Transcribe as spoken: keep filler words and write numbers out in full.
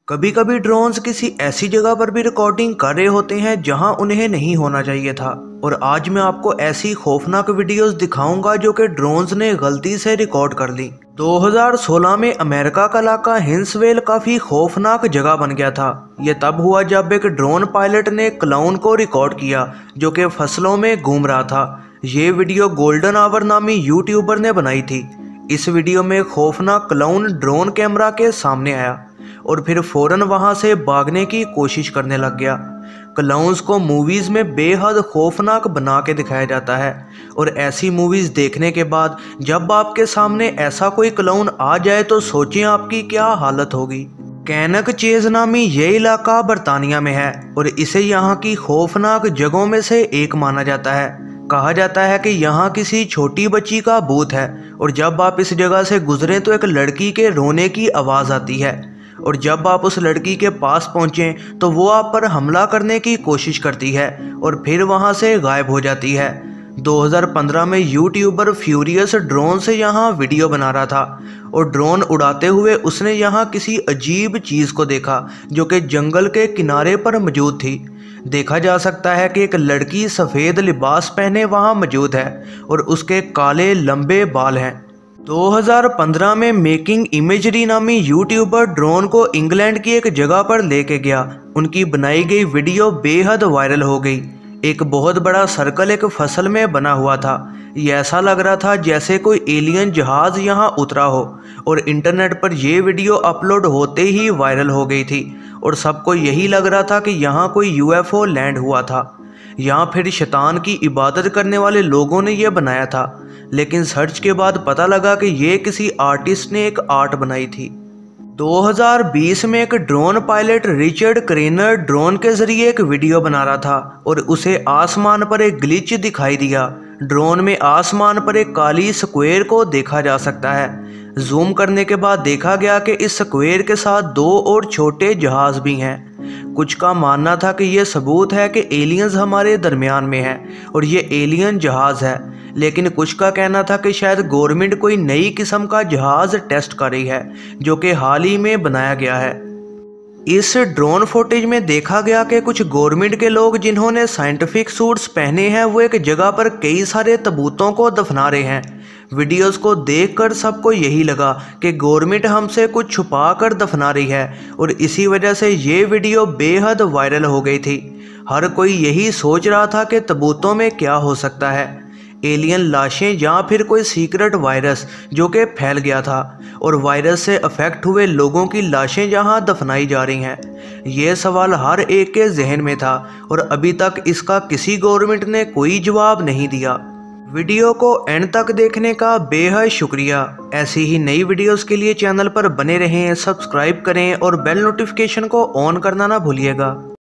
कभी कभी ड्रोन्स किसी ऐसी जगह पर भी रिकॉर्डिंग कर रहे होते हैं जहां उन्हें नहीं होना चाहिए था। और आज मैं आपको ऐसी खौफनाक वीडियोस दिखाऊंगा जो कि ड्रोन्स ने गलती से रिकॉर्ड कर ली। दो हज़ार सोलह में अमेरिका का इलाका हिंसवेल काफी खौफनाक जगह बन गया था। यह तब हुआ जब एक ड्रोन पायलट ने क्लाउन को रिकॉर्ड किया जो कि फसलों में घूम रहा था। ये वीडियो गोल्डन आवर नामी यूट्यूबर ने बनाई थी। इस वीडियो में खौफनाक क्लाउन ड्रोन कैमरा के सामने आया और फिर फौरन वहां से भागने की कोशिश करने लग गया। क्लाउन्स को मूवीज में बेहद खौफनाक बना के दिखाया जाता है और ऐसी मूवीज देखने के बाद जब आपके सामने ऐसा कोई क्लाउन आ जाए तो सोचें आपकी क्या हालत होगी। कैनक चेज नामी ये इलाका बर्तानिया में है और इसे यहाँ की खौफनाक जगहों में से एक माना जाता है। कहा जाता है कि यहाँ किसी छोटी बच्ची का भूत है और जब आप इस जगह से गुजरें तो एक लड़की के रोने की आवाज़ आती है और जब आप उस लड़की के पास पहुँचें तो वो आप पर हमला करने की कोशिश करती है और फिर वहाँ से गायब हो जाती है। दो हज़ार पंद्रह में यूट्यूबर फ्यूरियस ड्रोन से यहाँ वीडियो बना रहा था और ड्रोन उड़ाते हुए उसने यहाँ किसी अजीब चीज़ को देखा जो कि जंगल के किनारे पर मौजूद थी। देखा जा सकता है कि एक लड़की सफ़ेद लिबास पहने वहाँ मौजूद है और उसके काले लंबे बाल हैं। दो हज़ार पंद्रह में मेकिंग इमेजरी नामी यूट्यूबर ड्रोन को इंग्लैंड की एक जगह पर लेके गया। उनकी बनाई गई वीडियो बेहद वायरल हो गई। एक बहुत बड़ा सर्कल एक फसल में बना हुआ था। ये ऐसा लग रहा था जैसे कोई एलियन जहाज यहाँ उतरा हो और इंटरनेट पर यह वीडियो अपलोड होते ही वायरल हो गई थी और सबको यही लग रहा था कि यहाँ कोई यूएफओ लैंड हुआ था। यहाँ फिर शैतान की इबादत करने वाले लोगों ने यह बनाया था, लेकिन सर्च के बाद पता लगा कि ये किसी आर्टिस्ट ने एक आर्ट बनाई थी। दो हज़ार बीस में एक drone pilot Richard Craner drone के जरिए एक वीडियो बना रहा था और उसे आसमान पर एक ग्लिच दिखाई दिया। ड्रोन में आसमान पर एक काली स्क्वायर को देखा जा सकता है। जूम करने के बाद देखा गया कि इस स्क्वायर के साथ दो और छोटे जहाज भी हैं। कुछ का मानना था कि यह सबूत है कि एलियंस हमारे दरमियान में हैं और ये एलियन जहाज है, लेकिन कुछ का कहना था कि शायद गवर्नमेंट कोई नई किस्म का जहाज टेस्ट कर रही है जो कि हाल ही में बनाया गया है। इस ड्रोन फुटेज में देखा गया कि कुछ गवर्नमेंट के लोग जिन्होंने साइंटिफिक सूट्स पहने हैं वो एक जगह पर कई सारे तबूतों को दफना रहे हैं। वीडियोस को देखकर सबको यही लगा कि गवर्नमेंट हमसे कुछ छुपा कर दफना रही है और इसी वजह से ये वीडियो बेहद वायरल हो गई थी। हर कोई यही सोच रहा था कि तबूतों में क्या हो सकता है, एलियन लाशें या फिर कोई सीक्रेट वायरस जो कि फैल गया था और वायरस से अफेक्ट हुए लोगों की लाशें यहाँ दफनाई जा रही हैं। ये सवाल हर एक के जहन में था और अभी तक इसका किसी गवर्नमेंट ने कोई जवाब नहीं दिया। वीडियो को एंड तक देखने का बेहद शुक्रिया। ऐसी ही नई वीडियोस के लिए चैनल पर बने रहें, सब्सक्राइब करें और बेल नोटिफिकेशन को ऑन करना ना भूलिएगा।